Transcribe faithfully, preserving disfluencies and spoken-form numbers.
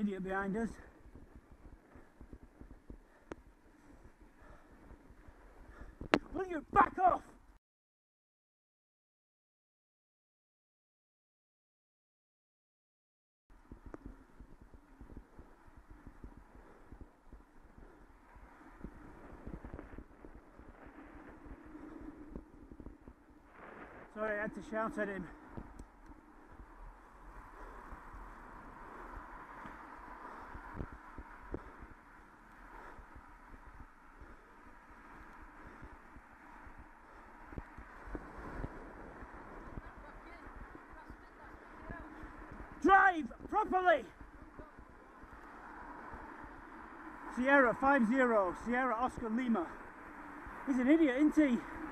idiot behind us. Will you back off? Sorry, I had to shout at him. Drive properly! Sierra five zero, Sierra Oscar Lima. He's an idiot, isn't he?